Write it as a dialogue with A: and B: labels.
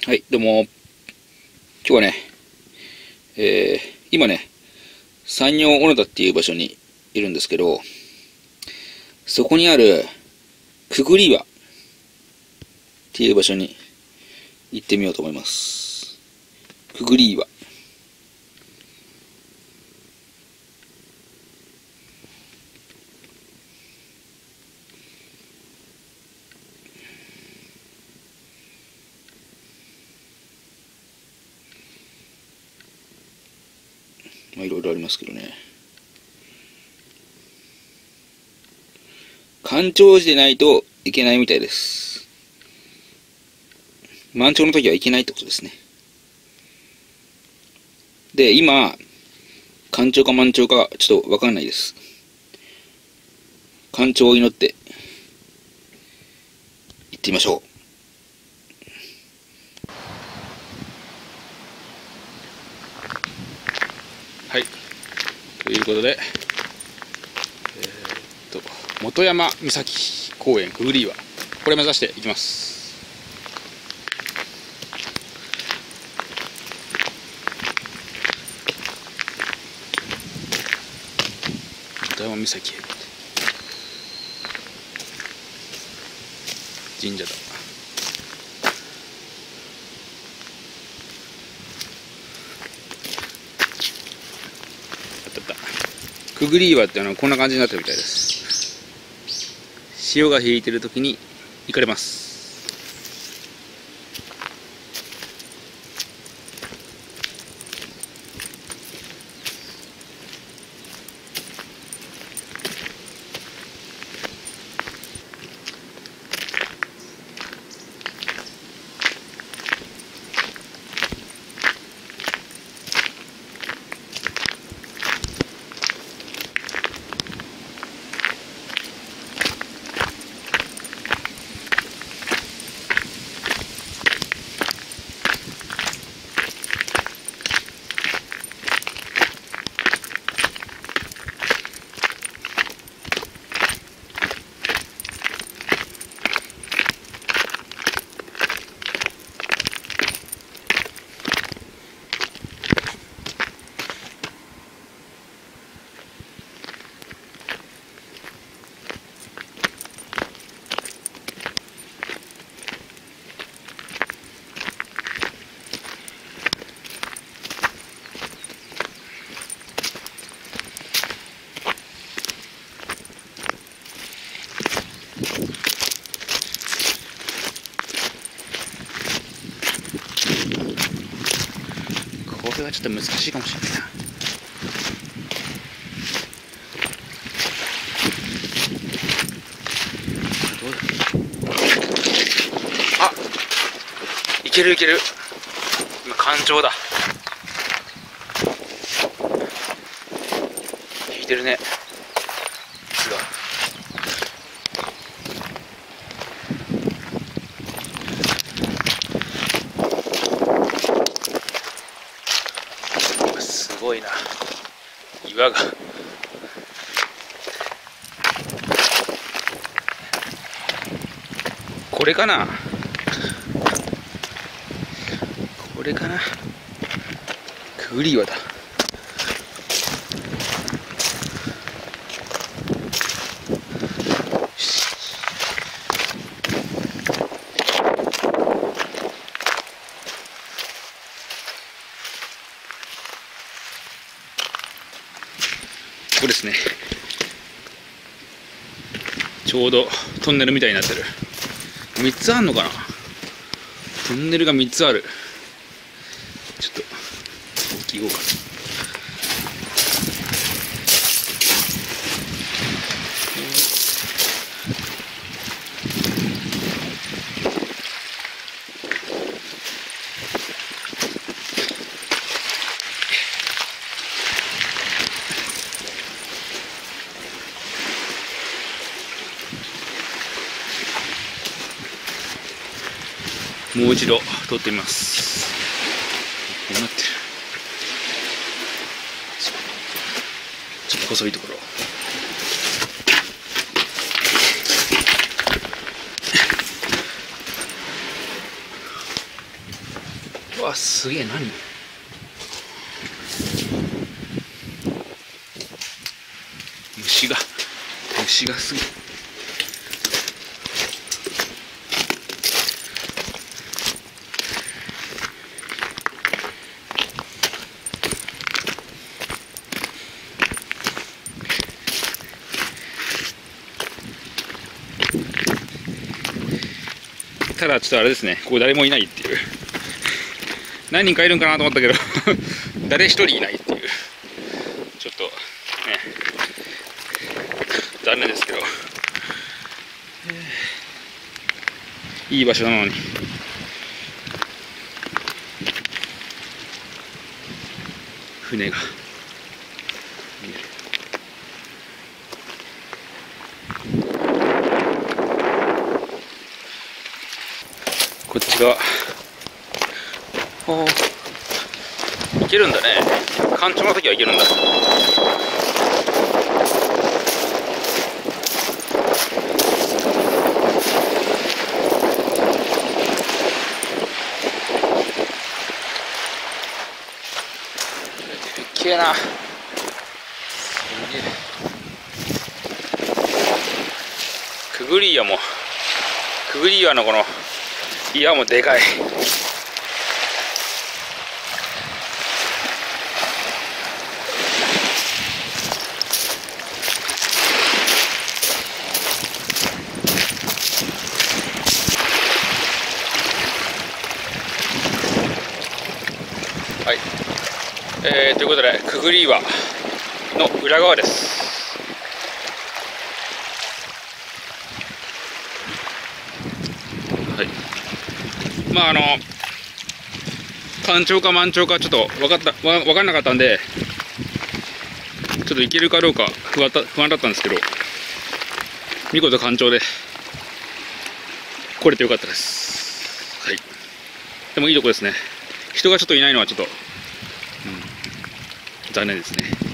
A: はい、どうも。今日はね、今ね、山陽小野田っていう場所にいるんですけど、そこにあるくぐり岩っていう場所に行ってみようと思います。くぐり岩。まあいろいろありますけどね。干潮時でないといけないみたいです。満潮の時はいけないってことですね。で、今、干潮か満潮かちょっとわかんないです。干潮を祈って行ってみましょう。はい。ということで、本山岬公園くぐり岩、これ目指していきます。本山岬神社だ。くぐり岩ってこんな感じになってるみたいです。潮が引いてる時に行かれます。これはちょっと難しいかもしれないな。どうだ。あ、いけるいける。今干潮だ。引いてるね。水が。すごいな、岩が。これかな、これかな、くぐり岩だ。ここですね。ちょうどトンネルみたいになってる。3つあんのかな、トンネルが3つある。ちょっと行こうか。もう一度撮ってみます。こうなってる。ちょっと細いところ。 うわ、すげえ、何虫がすげえ。ただちょっとあれですね、ここ誰もいないっていう。何人かいるんかなと思ったけど誰一人いないっていう、ちょっとね残念ですけど、いい場所なのに。船が見える。こっち側、いけるんだね。干潮の時はいけるんだ。きれいな。くぐり岩のこの岩もでかい。はい、ということでくぐり岩の裏側です。はい、まあ干潮か満潮かちょっと分かんなかったんで、ちょっと行けるかどうか不安だったんですけど、見事干潮で来れてよかったです。はい、でもいいとこですね。人がちょっといないのはちょっと、残念ですね。